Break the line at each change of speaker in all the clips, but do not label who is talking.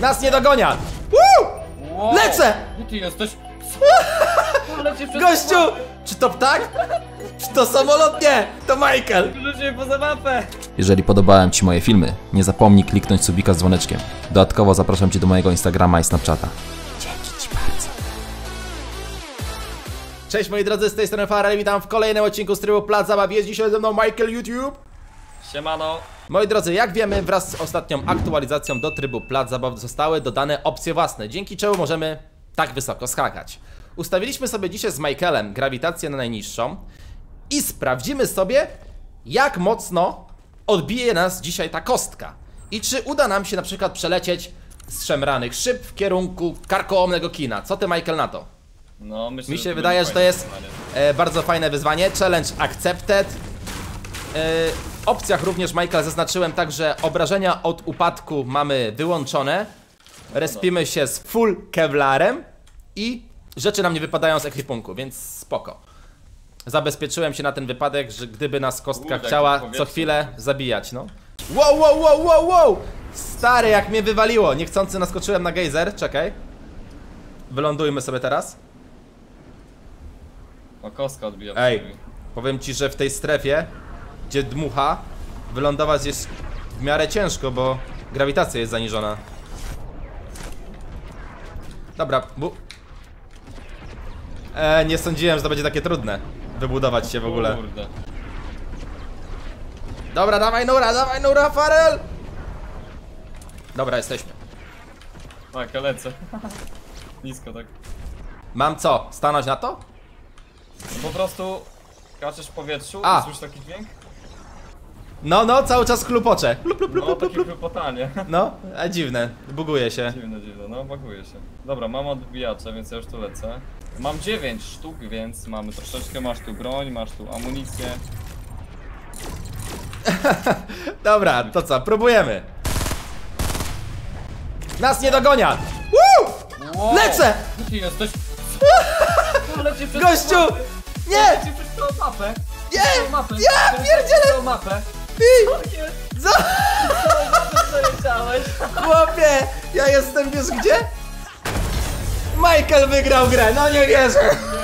Nas nie dogania!
Wow.
Lecę!
Gdzie ty jesteś?
Gościu! Czy to ptak? Czy to samolot? Nie! To Michael!
Wróciłem poza mapę!
Jeżeli podobałem Ci moje filmy, nie zapomnij kliknąć subika z dzwoneczkiem. Dodatkowo zapraszam Cię do mojego Instagrama i Snapchata. Dzięki Ci bardzo. Cześć moi drodzy, z tej strony Farel, witam w kolejnym odcinku z trybu Plac Zabaw. Jest dzisiaj ze mną Michael YouTube.
Siemano.
Moi drodzy, jak wiemy, wraz z ostatnią aktualizacją do trybu Plac Zabaw zostały dodane opcje własne, dzięki czemu możemy tak wysoko skakać. Ustawiliśmy sobie dzisiaj z Michaelem grawitację na najniższą i sprawdzimy sobie, jak mocno odbije nas dzisiaj ta kostka. I czy uda nam się na przykład przelecieć z szemranych szyb w kierunku karkołomnego kina. Co ty, Michael, na to?
No, myślę,
Mi się wydaje, że to jest bardzo fajne wyzwanie. Challenge accepted. W opcjach również, Michael, zaznaczyłem także obrażenia od upadku mamy wyłączone. Respimy się z full kevlarem i rzeczy nam nie wypadają z ekwipunku, więc spoko. Zabezpieczyłem się na ten wypadek, że gdyby nas kostka chciała co chwilę zabijać, no. Wow, wow, wow, wow, wow! Stary, jak mnie wywaliło. Niechcący naskoczyłem na gejzer, czekaj. Wylądujmy sobie teraz.
O, kostka odbija.
Ej, powiem ci, że w tej strefie, gdzie dmucha, wylądować jest w miarę ciężko, bo grawitacja jest zaniżona. Dobra, nie sądziłem, że to będzie takie trudne wybudować się w ogóle.
Kurde.
Dobra, dawaj Nura, Farel! Dobra, jesteśmy.
Tak, ja lecę. Nisko tak.
Mam co? Stanąć na to?
Po prostu kaczesz w powietrzu
A.
i słyszysz taki dźwięk?
No, cały czas chlupocze.
No, takie chlupotanie.
No, a dziwne, buguje się.
Dziwne, no baguje się. Dobra, mam odbijacze, więc ja już tu lecę. Mam 9 sztuk, więc mamy troszeczkę, masz tu broń, masz tu amunicję.
Dobra, to co, próbujemy. Nas nie dogania! Woo!
Wow.
Lecę!
Gdzie ty jesteś?
Gościu! Nie!
Leci przez całą mapę!
Nie!
Ja
pierdzielę!
całą mapę!
Ty!
Całą mapę przeleciałeś!
Chłopie! Ja jestem, wiesz gdzie? Michael wygrał grę, no nie wierzę!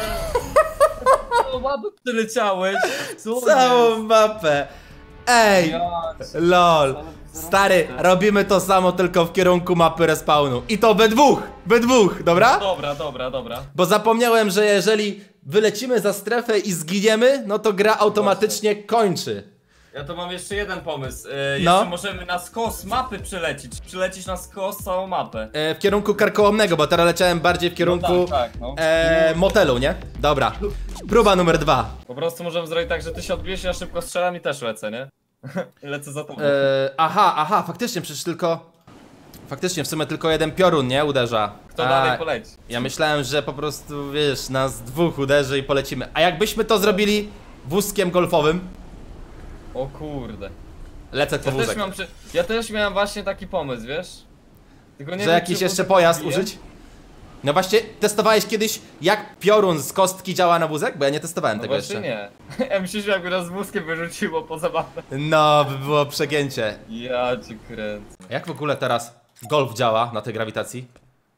Całą mapę przeleciałeś! Co
Całą
jest?
mapę! Ej! LOL! Stary, robimy to samo, tylko w kierunku mapy respawnu. I to we dwóch, dobra?
Dobra.
Bo zapomniałem, że jeżeli wylecimy za strefę i zginiemy, no to gra automatycznie kończy.
Ja to mam jeszcze jeden pomysł.
No.
Jeszcze możemy na skos mapy przylecieć na skos całą mapę.
W kierunku karkołomnego, bo teraz leciałem bardziej w kierunku
No tak, no.
motelu, nie? Dobra. Próba numer 2.
Po prostu możemy zrobić tak, że ty się odbijesz, ja szybko strzelam i też lecę, nie? Lecę za tobą.
Aha, faktycznie, przecież tylko... Faktycznie, w sumie tylko jeden piorun, nie? Uderza.
Kto dalej poleci?
Ja myślałem, że po prostu, wiesz, nas dwóch uderzy i polecimy. A jakbyśmy to zrobili wózkiem golfowym?
O kurde.
Lecę po wózek.
Ja też miałem właśnie taki pomysł, wiesz? Tylko nie
Że
wiem,
jakiś
czy
jeszcze
wózek
pojazd
odbije.
użyć? No właśnie, testowałeś kiedyś, jak piorun z kostki działa na wózek? Bo ja nie testowałem
No
tego
właśnie
jeszcze.
nie. Ja myślę, że jakby nas z wózkiem wyrzuciło poza mapę.
No, by było przegięcie.
Ja cię kręcę.
Jak w ogóle teraz golf działa na tej grawitacji?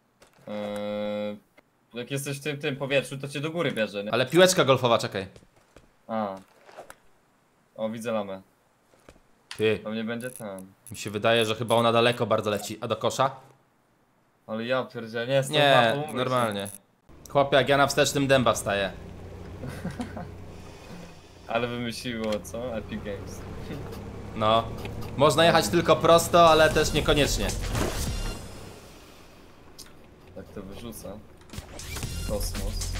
Jak jesteś w tym powietrzu, to cię do góry bierze, nie?
Ale piłeczka golfowa, czekaj.
A. O, widzę lamę.
Ty,
To nie będzie tam.
mi się wydaje, że chyba ona daleko bardzo leci. A do kosza?
Ale ja pierdzielę, nie jestem
Nie, normalnie. Chłopie, jak ja na wstecznym dęba wstaję.
Ale wymyśliło, co? Epic Games.
No. Można jechać tylko prosto, ale też niekoniecznie.
Tak to wyrzuca. Kosmos.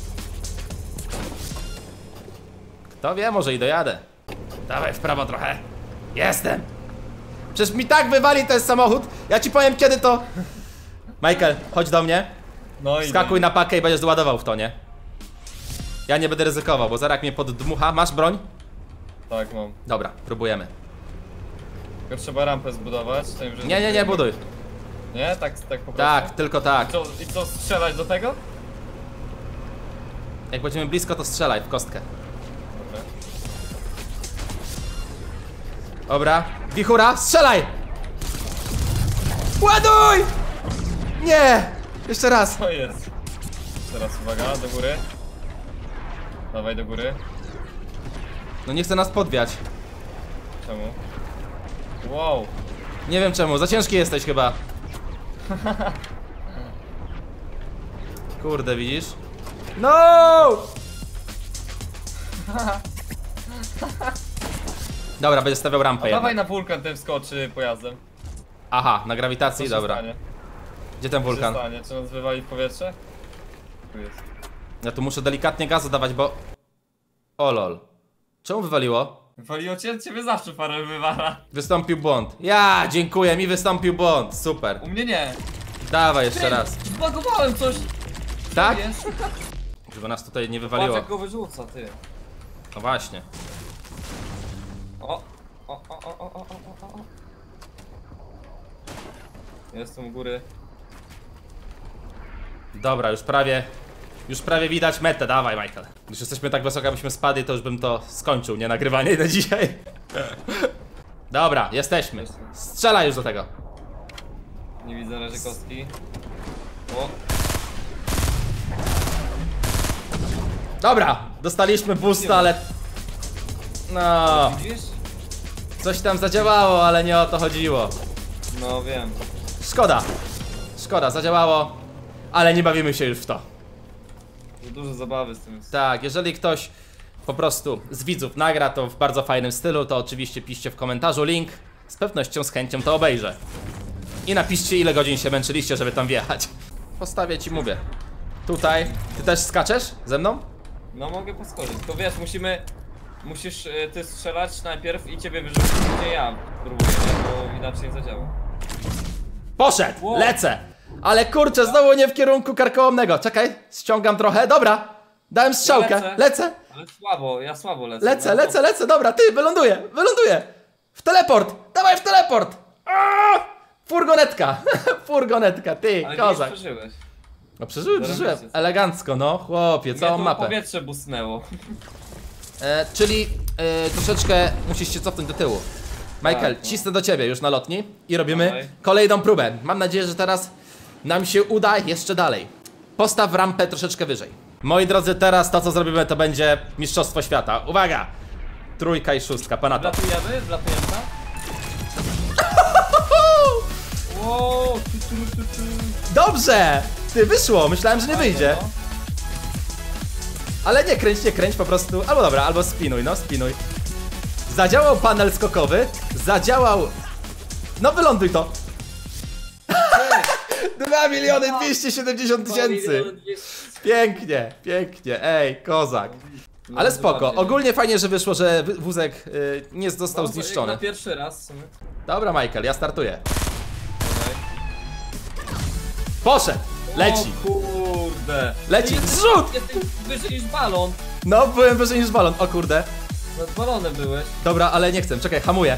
Kto wie, może i dojadę. Dawaj w prawo trochę. Jestem! Przecież mi tak wywali ten samochód. Ja ci powiem kiedy to... Michael, chodź do mnie.
No i
Skakuj na pakę i będziesz ładował w to, nie? Ja nie będę ryzykował, bo zaraz jak mnie poddmucha. Masz broń?
Tak, mam.
Dobra, próbujemy.
Tylko trzeba rampę zbudować.
Nie, buduj.
Nie? Tak po prostu?
Tak, tylko tak.
I co, strzelać do tego?
Jak będziemy blisko, to strzelaj w kostkę.
Dobra.
Dobra, wichura, strzelaj! Ładuj! Nie! Jeszcze raz.
To jest. Teraz uwaga, do góry. Dawaj do góry.
No nie chce nas podwiać.
Czemu? Wow.
Nie wiem czemu, za ciężki jesteś chyba. Kurde, widzisz? No! Dobra, będę stawiał rampę
A dawaj
jednak.
na wulkan ten wskoczy pojazdem.
Aha, na grawitacji,
Co się
dobra.
stanie?
Gdzie ten
Co się
wulkan?
stanie? Czy nas wywali w powietrze? Tu jest.
Ja tu muszę delikatnie gazu dawać, bo... O lol. Czemu wywaliło?
Wywaliło cię? Ciebie zawsze parę wywala.
Wystąpił błąd. Ja, dziękuję, mi wystąpił błąd. Super.
U mnie nie.
Dawaj jeszcze raz.
Zbagowałem coś.
Tak?
Jest.
Żeby nas tutaj nie
Patrz
wywaliło.
jak go wyrzuca, ty.
No właśnie.
O. O. Jestem u góry.
Dobra, już prawie widać metę, dawaj Michael. Już jesteśmy tak wysoko, abyśmy spadli, to już bym to skończył, nie nagrywanie na dzisiaj. Dobra, jesteśmy. Strzelaj już do tego.
Nie widzę razie kostki. O.
Dobra, dostaliśmy boosta, ale... No,
Widzisz?
coś tam zadziałało, ale nie o to chodziło.
No wiem.
Szkoda. Szkoda, zadziałało, ale nie bawimy się już w to.
Za dużo zabawy z tym jest.
Tak, jeżeli ktoś po prostu z widzów nagra to w bardzo fajnym stylu, to oczywiście piszcie w komentarzu link. Z pewnością, z chęcią to obejrzę. I napiszcie, ile godzin się męczyliście, żeby tam wjechać. Postawię ci, mówię. Tutaj. Ty też skaczesz ze mną?
No mogę podskoczyć, tylko wiesz, musisz ty strzelać najpierw i ciebie wyrzucić, gdzie ja próbuję, nie? Bo inaczej nie zadziała.
Poszedł!
Wow.
Lecę! Ale kurczę, znowu nie w kierunku karkołomnego. Czekaj, ściągam trochę. Dobra, dałem strzałkę.
Ja
Lecę.
Ale słabo, ja słabo lecę.
Lecę. Dobra, ty, wyląduję. W teleport. Dawaj w teleport. Aaaa! Furgonetka. Furgonetka, ty,
Ale
kozak.
nie przeżyłeś.
No przeżyłem.
Zarobiście.
Elegancko, no chłopie,
Mnie
całą
tu
mapę.
powietrze busnęło.
Czyli troszeczkę musisz się cofnąć do tyłu. Michael,
Tak, no.
cisnę do ciebie już na lotni i robimy
Dawaj.
kolejną próbę. Mam nadzieję, że teraz nam się uda jeszcze dalej. Postaw rampę troszeczkę wyżej. Moi drodzy, teraz to co zrobimy to będzie mistrzostwo świata. Uwaga! 3 i 6, pana to.
Wlatujemy? Wow, tu.
Dobrze! Ty, wyszło, myślałem, że nie wyjdzie.
No.
Ale nie kręć po prostu. Albo dobra, albo spinuj, no spinuj. Zadziałał panel skokowy, zadziałał... No wyląduj to. 2 270 000. Pięknie, pięknie, ej, kozak. Ale spoko, ogólnie fajnie, że wyszło, że wózek nie został
No,
zniszczony.
jak na pierwszy raz w sumie.
Dobra Michael, ja startuję.
Dawaj.
Poszedł, leci,
O kurde.
Leci.
Ty jesteś-
Zrzut!
Jesteś wyżej niż balon.
no byłem wyżej niż balon, o kurde.
Nad balonem byłeś.
Dobra, ale nie chcę, czekaj, hamuję.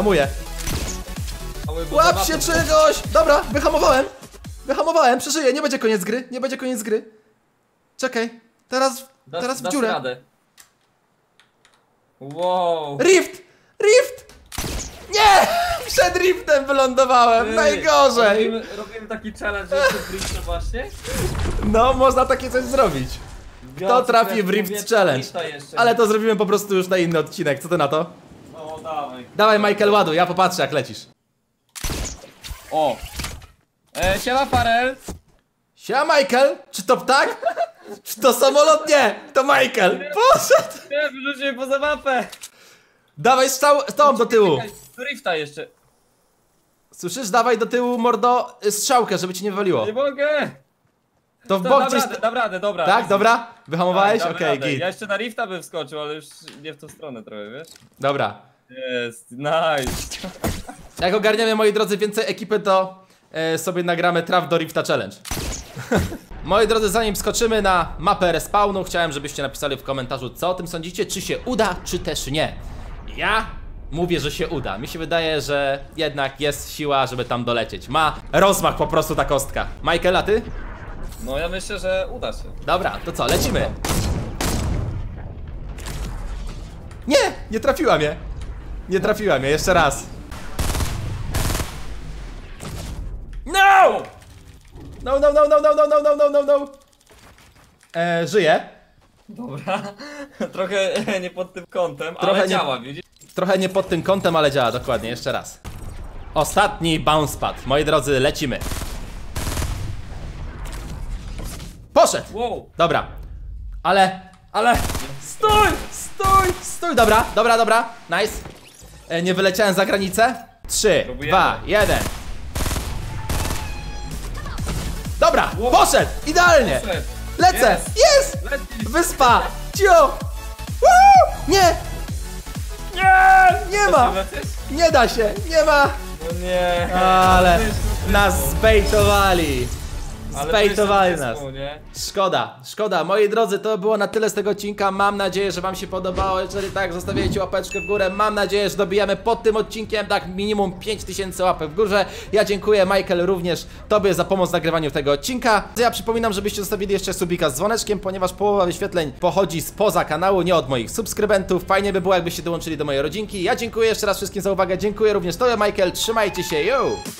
A mój
Łap
bo
się
za
czegoś! Dobra, wyhamowałem, przeżyję, nie będzie koniec gry. Czekaj, teraz
Dasz
w dziurę.
radę. Wow.
Rift! Nie! Przed riftem wylądowałem,
Ty,
najgorzej!
Robimy taki challenge, że w Rift właśnie?
No, można takie coś zrobić. Kto trafi w Rift Challenge? Ale to zrobimy po prostu już na inny odcinek, co ty na to?
No dawaj.
Dawaj Michael, ładuj, ja popatrzę jak lecisz.
O! Siema Farel!
Siema Michael, czy to ptak? Czy to samolot? Nie, to Michael, poszedł!
Nie, wyrzuciłem poza mapę!
Dawaj strzałą do tyłu.
Do Rifta jeszcze.
Słyszysz? Dawaj do tyłu, mordo, strzałkę, żeby ci nie wywaliło.
Nie mogę!
To w bok
Dam
gdzieś...
radę, dam radę, dobra.
Tak, dobra? Wyhamowałeś?
Tak, dam
Okej,
radę.
git.
Ja jeszcze na Rifta bym wskoczył, ale już nie w tą stronę trochę, wiesz?
Dobra.
Jest, nice.
Jak ogarniamy, moi drodzy, więcej ekipy, to sobie nagramy Traf do Rifta Challenge. Moi drodzy, zanim skoczymy na mapę respawnu, chciałem, żebyście napisali w komentarzu, co o tym sądzicie, czy się uda, czy też nie. Ja mówię, że się uda. Mi się wydaje, że jednak jest siła, żeby tam dolecieć. Ma rozmach po prostu ta kostka. Michael, a ty?
No ja myślę, że uda się.
Dobra, to co, lecimy. Nie trafiła mnie. Nie trafiła mnie, jeszcze raz. No! No, no, no, no, no, no, no, no, no, no, no. Żyje.
Dobra. Trochę nie pod tym kątem,
Trochę
ale
nie-
działa, widzisz?
Trochę nie pod tym kątem, ale działa, dokładnie, jeszcze raz. Ostatni bounce pad, moi drodzy, lecimy. Poszedł!
Wow.
Dobra. Ale... Stój! Dobra, dobra, dobra, nice. Nie wyleciałem za granicę. 3,
Próbujemy.
2, 1. Dobra,
Wow.
poszedł! Idealnie!
Poszedł.
Lecę! Jest!
Leci.
Wyspa! Cio! Woo! Nie! Nie ma!
Lecisz?
Nie da się! Nie ma!
No nie.
Ale
Byliśmy
nas
blisko.
zbejtowali!
Ale
Zbejtowali
byliśmy
nas.
blisko, nie?
Szkoda. Moi drodzy, to było na tyle z tego odcinka. Mam nadzieję, że wam się podobało. Jeżeli tak, zostawiajcie łapeczkę w górę. Mam nadzieję, że dobijamy pod tym odcinkiem tak minimum 5000 łapek w górze. Ja dziękuję, Michael, również tobie za pomoc w nagrywaniu tego odcinka. Ja przypominam, żebyście zostawili jeszcze subika z dzwoneczkiem, ponieważ połowa wyświetleń pochodzi spoza kanału, nie od moich subskrybentów. Fajnie by było, jakbyście dołączyli do mojej rodzinki. Ja dziękuję jeszcze raz wszystkim za uwagę. Dziękuję również tobie, Michael. Trzymajcie się, yo!